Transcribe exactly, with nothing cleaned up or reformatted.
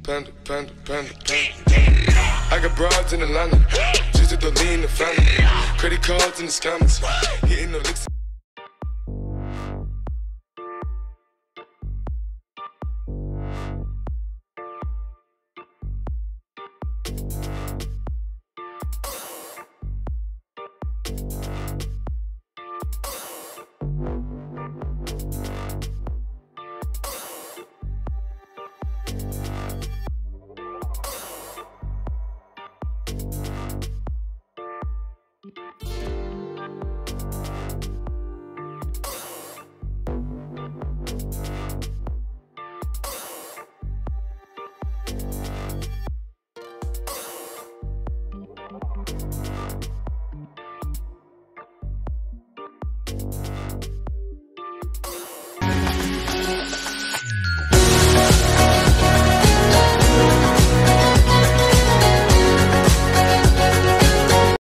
panda, panda, panda, panda. I got broads in Atlanta, just to the lean the family. Credit cards in the scammers, hitting the licks.